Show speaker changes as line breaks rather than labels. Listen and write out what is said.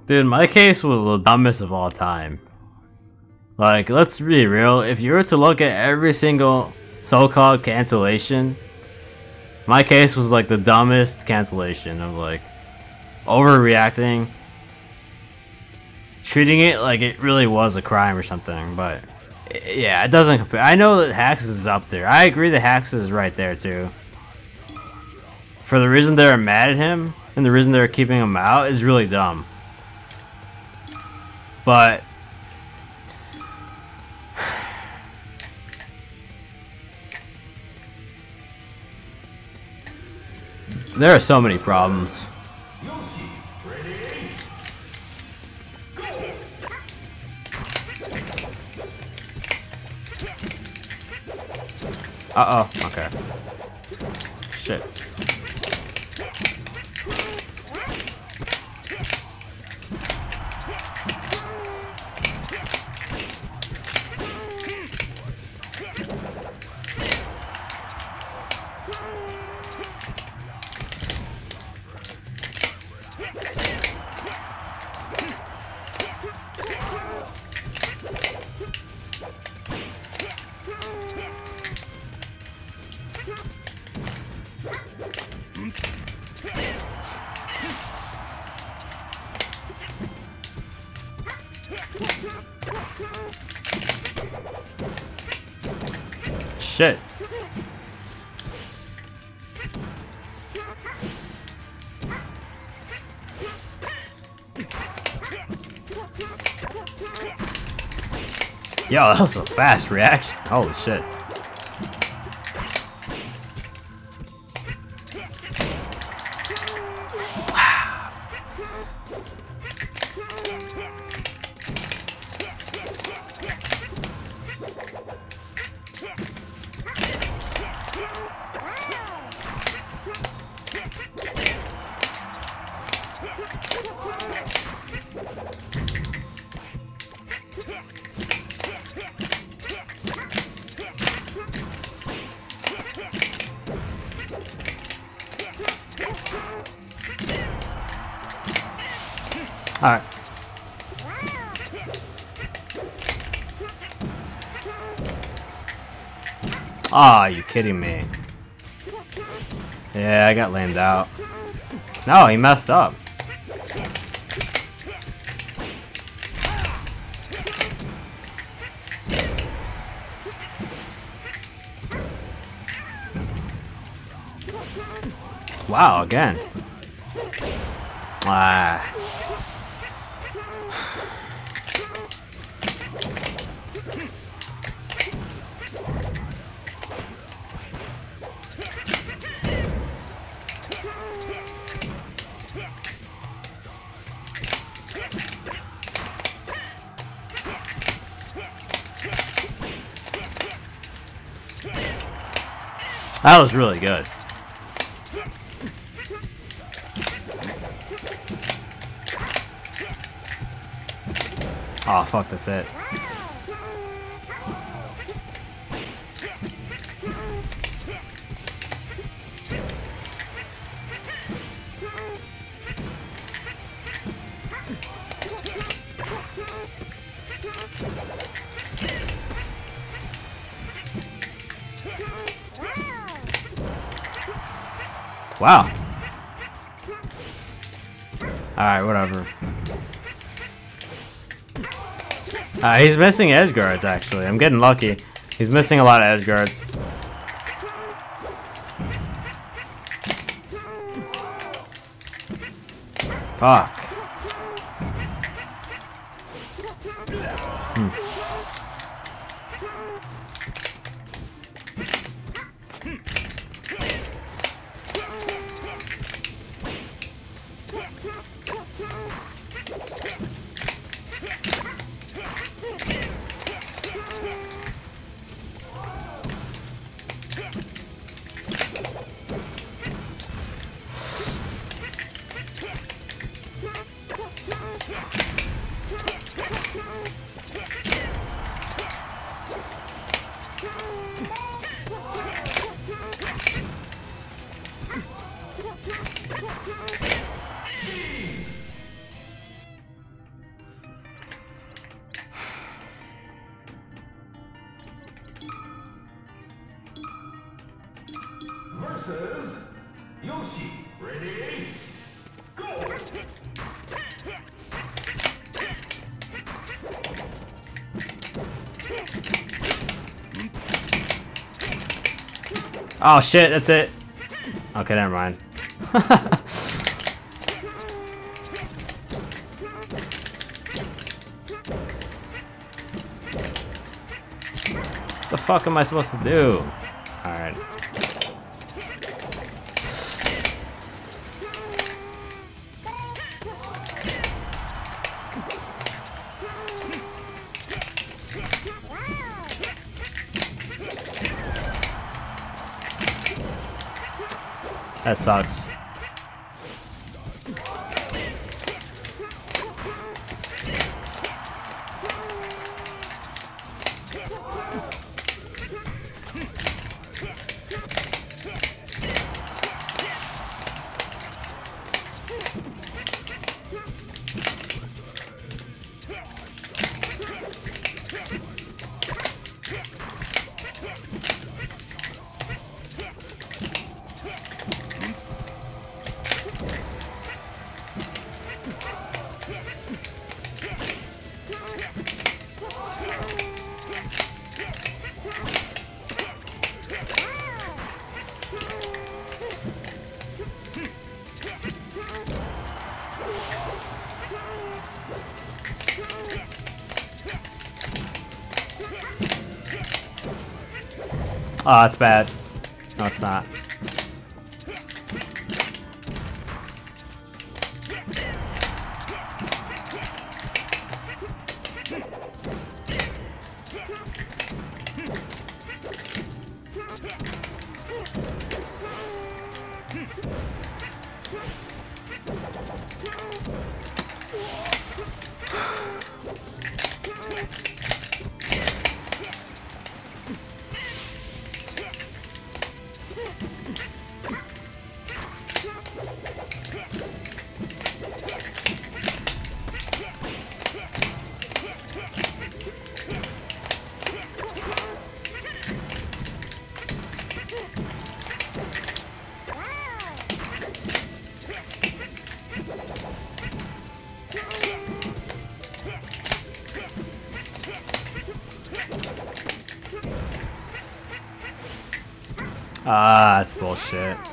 Dude, my case was the dumbest of all time. Like, let's be real. If you were to look at every single so-called cancellation, my case was like the dumbest cancellation of like overreacting, treating it like it really was a crime or something. But yeah, it doesn't compare. I know that Haxes is up there. I agree that Haxes is right there too. For the reason they're mad at him and the reason they're keeping him out is really dumb. But there are so many problems. Uh-oh, okay. Shit. Shit. Yo, that was a fast reaction. Holy shit. Alright. Aw, you kidding me? Yeah, I got lamed out. No, he messed up. Wow, again. Ah. That was really good. Oh fuck, that's it. Wow. Alright, whatever. He's missing edge guards, actually. I'm getting lucky. He's missing a lot of edge guards. Fuck. Oh shit, that's it. Okay, never mind. What the fuck am I supposed to do? Alright. That sucks. Oh, that's bad. No, it's not. Ah, that's bullshit.